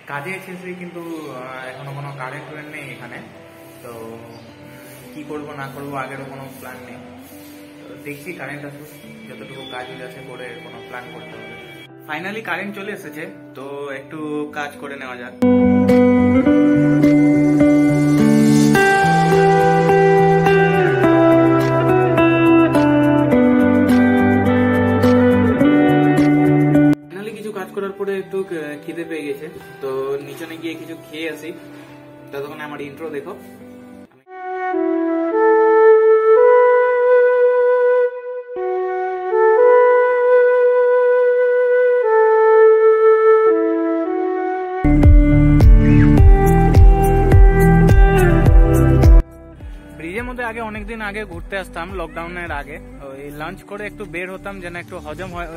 কাজে এসেছি কিন্তু এখনো কোনো কারেন্ট নেই এখানে। তো কি করব না করব আগেরও কোনো প্ল্যান নেই। তো দেখছি কারেন্ট আসুক, যতটুকু কাজ আছে করে কোনো প্ল্যান করতে হবে। ফাইনালি কারেন্ট চলে এসেছে, তো একটু কাজ করে নেওয়া যাক। করার পরে একটু খিদে পেয়ে গেছে, তো নিচে গিয়ে কিছু খেয়ে আসি। ততক্ষণে আমার ইন্ট্রো দেখো। ব্রিজের মধ্যে আগে অনেকদিন আগে ঘুরতে আসতাম, লকডাউনের আগে। ওই লাঞ্চ করে একটু বের হতাম যেন একটু হজম হয়।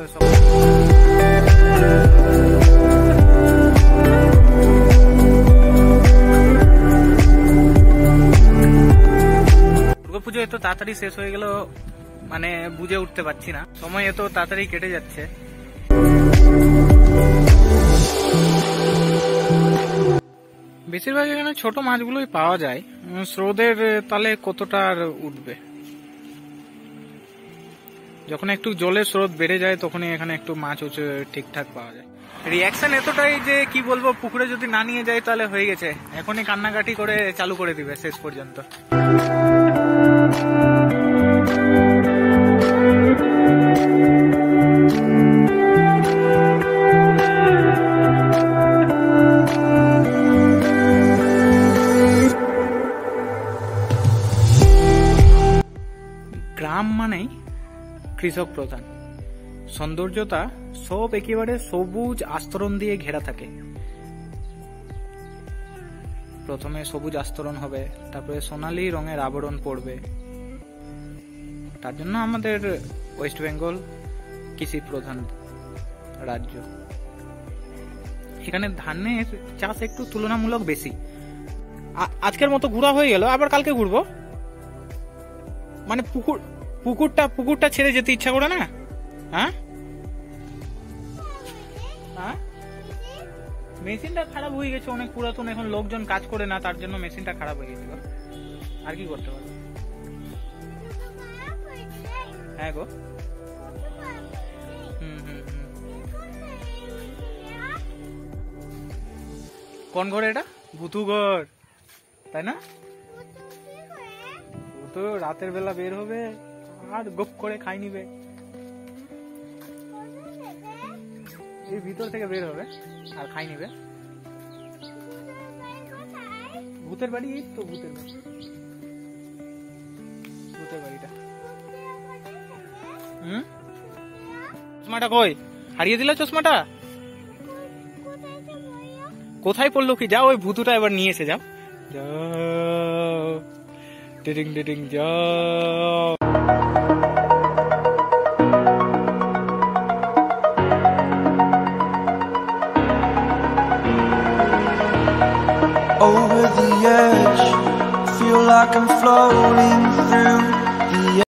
দুর্গাপুজো এত তাড়াতাড়ি শেষ হয়ে গেল, মানে বুঝে উঠতে পারছি না, সময় এত তাড়াতাড়ি কেটে যাচ্ছে। বেশিরভাগ এখানে ছোট মাছগুলোই পাওয়া যায়। স্রোতের তালে কতটা আর উঠবে। যখন একটু জলের স্রোত বেড়ে যায় তখনই এখানে একটু মাছ ঠিকঠাক পাওয়া যায়। রিয়াকশন এতটাই যে কি বলবো, পুকুরে যদি না নিয়ে যাই তাহলে হয়ে গেছে, এখনই কান্নাকাটি করে চালু করে দিবে শেষ পর্যন্ত। গ্রাম মানেই কৃষক প্রধান, সৌন্দর্যতা সব একেবারে সবুজ আস্তরণ দিয়ে ঘেরা থাকে। প্রথমে সবুজ আস্তরণ হবে, তারপরে সোনালী রঙের আবরণ পড়বে। তার জন্য আমাদের ওয়েস্ট বেঙ্গল কৃষি প্রধান রাজ্য। এখানে ধানের চাষ একটু তুলনামূলক বেশি। আজকের মতো ঘোরা হয়ে গেল, আবার কালকে ঘুরবো। মানে পুকুরটা ছেড়ে যেতে ইচ্ছা করে না। হ্যাঁ, মেশিনটা খারাপ হয়ে গেছে, অনেক পুরাতন, এখন লোকজন কাজ করে না, তার জন্য মেশিনটা খারাপ হয়ে গেছিল। আর কি করতে পারবো। হ্যাঁ গো, কোন ঘর এটা? ভুতু ঘর, তাই না? তো রাতের বেলা বের হবে আর গপ করে খাই নিবে। এই ভিতর থেকে বের হবে আর খাই নিবে। ভূতের বাড়ি, এই তো ভূতের বাড়িটা। চশমাটা কই? হারিয়ে দিলে চশমাটা? কোথায় পড়লো কি? যাও ওই ভূতুটা এবার নিয়ে এসে যাও। ডিডিং ডিডিং যাও। Over the edge, feel like I'm floating through